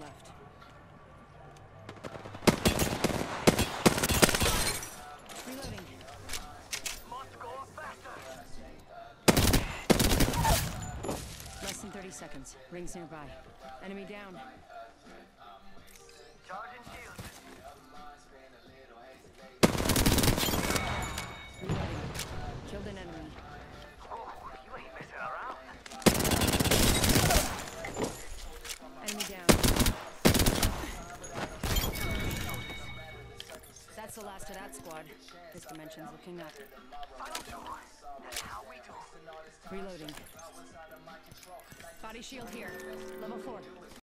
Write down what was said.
left. Reloading. Must go faster. Less than 30 seconds. Rings nearby. Enemy down. Charging shield. Reloading. Killed an enemy. Oh, you ain't messing around. Enemy down. That's the last of that squad. This dimension's looking up. That's how we do. Reloading. Body shield here. Level 4.